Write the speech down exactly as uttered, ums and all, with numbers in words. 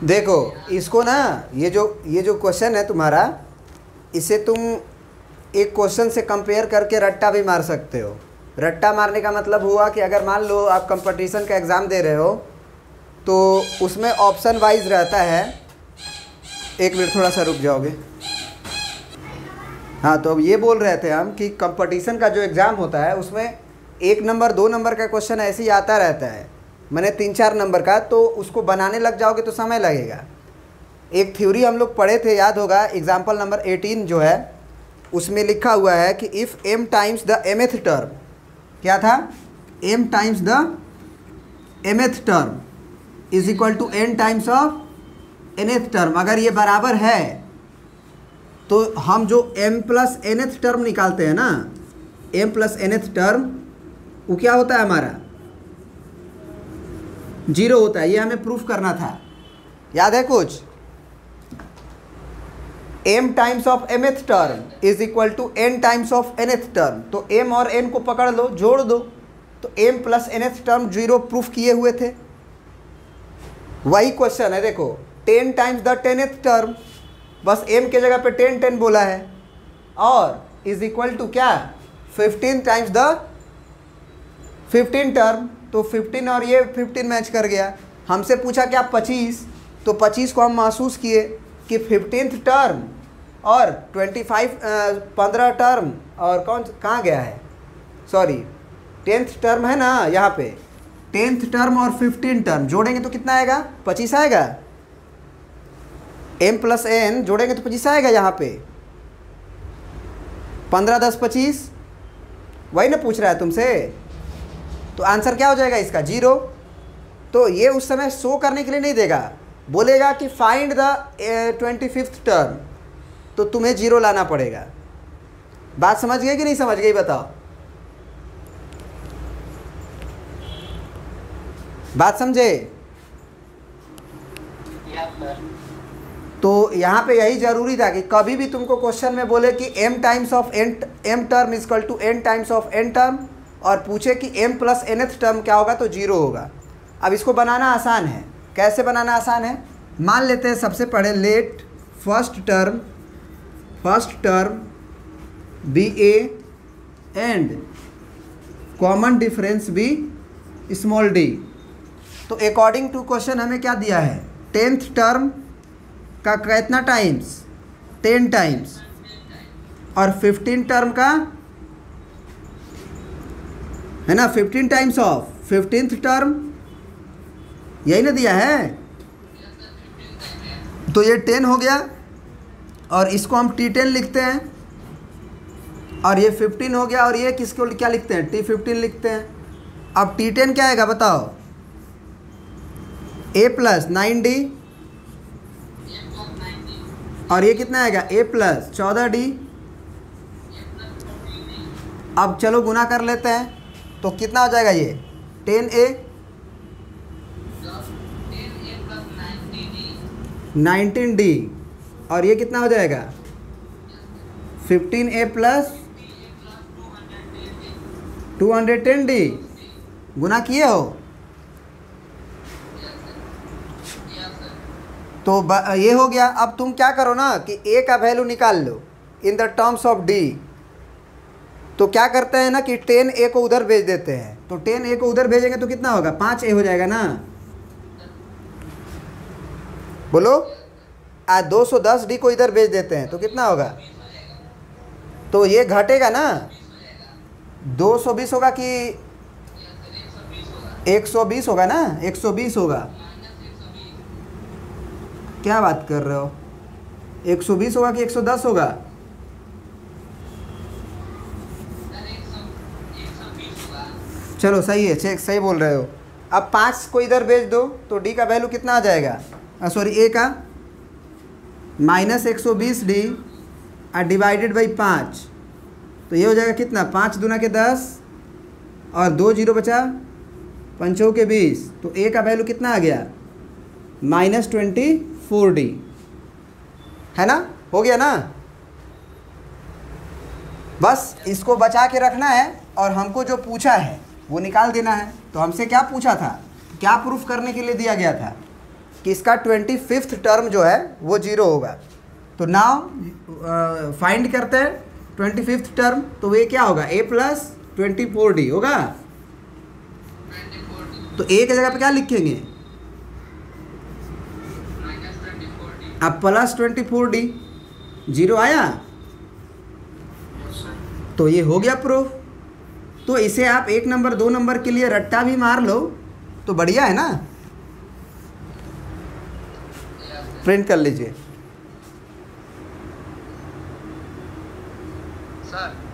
देखो इसको ना, ये जो ये जो क्वेश्चन है तुम्हारा, इसे तुम एक क्वेश्चन से कंपेयर करके रट्टा भी मार सकते हो। रट्टा मारने का मतलब हुआ कि अगर मान लो आप कंपटीशन का एग्ज़ाम दे रहे हो तो उसमें ऑप्शन वाइज रहता है। एक मिनट थोड़ा सा रुक जाओगे। हाँ, तो अब ये बोल रहे थे हम कि कंपटीशन का जो एग्ज़ाम होता है उसमें एक नंबर दो नंबर का क्वेश्चन ऐसे ही आता रहता है, मैंने तीन चार नंबर का, तो उसको बनाने लग जाओगे तो समय लगेगा। एक थ्योरी हम लोग पढ़े थे, याद होगा, एग्जाम्पल नंबर एटीन जो है उसमें लिखा हुआ है कि if M times the mth term, क्या था, M times the mth term is equal to N times of nth term, अगर ये बराबर है तो हम जो m प्लस एनएथ टर्म निकालते हैं ना, m प्लस एनएथ टर्म वो क्या होता है हमारा, जीरो होता है। ये हमें प्रूफ करना था, याद है कुछ, m times of mth term is equal to n times of nth term. तो m और n को पकड़ लो, जोड़ दो, तो m plus nth term zero proof किए हुए थे। वही क्वेश्चन है, देखो ten times the tenth term, बस m के जगह पे टेन टेन बोला है, और इज इक्वल टू क्या, fifteen times the fifteen term, तो फिफ्टीन और ये फिफ्टीन मैच कर गया। हमसे पूछा क्या पच्चीस, तो पच्चीस को हम महसूस किए कि फिफ्टीन्थ टर्म और ट्वेंटी फाइव पंद्रह टर्म और कौन कहाँ गया है, सॉरी टेंथ टर्म है ना यहाँ पे, टेंथ टर्म और फिफ्टीन टर्म जोड़ेंगे तो कितना आएगा, पच्चीस आएगा। m प्लस एन जोड़ेंगे तो पच्चीस आएगा यहाँ पे, पंद्रह दस पच्चीस, वही ना पूछ रहा है तुमसे। तो आंसर क्या हो जाएगा इसका, जीरो। तो ये उस समय शो करने के लिए नहीं देगा, बोलेगा कि find the twenty fifth term, तो तुम्हें जीरो लाना पड़ेगा। बात समझ गए कि नहीं समझ गई, बताओ, बात समझे। तो यहाँ पे यही जरूरी था कि कभी भी तुमको क्वेश्चन में बोले कि m times of n m term is equal to n times of n term, और पूछे कि m प्लस nth टर्म क्या होगा, तो जीरो होगा। अब इसको बनाना आसान है, कैसे बनाना आसान है, मान लेते हैं सबसे पहले let first term first term be A and common difference be small D. तो अकॉर्डिंग टू क्वेश्चन हमें क्या दिया है, टेंथ टर्म का कितना टाइम्स, टेन टाइम्स, और फिफ्टीन टर्म का है ना, fifteen times of fifteenth term, यही ना दिया है। तो ये टेन हो गया, और इसको हम टी टेन लिखते हैं, और ये फिफ्टीन हो गया, और ये किसको क्या लिखते हैं, टी फिफ्टीन लिखते हैं। अब टी टेन क्या आएगा बताओ, ए प्लस नाइन डी, और ये कितना आएगा, ए प्लस चौदह डी। अब चलो गुना कर लेते हैं, तो कितना हो जाएगा ये, टेन ए नाइनटीन डी, और ये कितना हो जाएगा, fifteen A plus two hundred ten D. गुना किए हो, तो ये हो गया। अब तुम क्या करो ना कि a का वैल्यू निकाल लो in the terms of d। तो क्या करते हैं ना कि टेन ए को उधर भेज देते हैं, तो टेन ए को उधर भेजेंगे तो कितना होगा, पाँच ए हो जाएगा ना, बोलो। आज दो सौ दस डी को इधर भेज देते हैं तो कितना होगा, तो ये घटेगा ना, दो सौ बीस होगा कि एक सौ बीस होगा ना, एक सौ बीस होगा, क्या बात कर रहे हो, एक सौ बीस होगा कि एक सौ दस होगा, चलो सही है, चेक सही बोल रहे हो। अब पाँच को इधर भेज दो तो डी का वैल्यू कितना आ जाएगा, सॉरी ए का माइनस एक सौ बीस डी और डिवाइडेड बाई पाँच, तो ये हो जाएगा कितना, पाँच दूना के दस और दो जीरो बचा, पंचों के बीस, तो ए का वैल्यू कितना आ गया, माइनस ट्वेंटी फोर डी, है ना, हो गया ना। बस इसको बचा के रखना है, और हमको जो पूछा है वो निकाल देना है। तो हमसे क्या पूछा था, क्या प्रूफ करने के लिए दिया गया था, कि इसका ट्वेंटी फिफ्थ टर्म जो है वो जीरो होगा। तो नाउ फाइंड करते हैं ट्वेंटी फिफ्थ टर्म, तो ये क्या होगा, A plus twenty four D होगा। तो ए की जगह पे क्या लिखेंगे, अब plus twenty four D, zero आया, तो ये हो गया प्रूफ। तो इसे आप एक नंबर दो नंबर के लिए रट्टा भी मार लो तो बढ़िया है ना। प्रिंट कर लीजिए सर।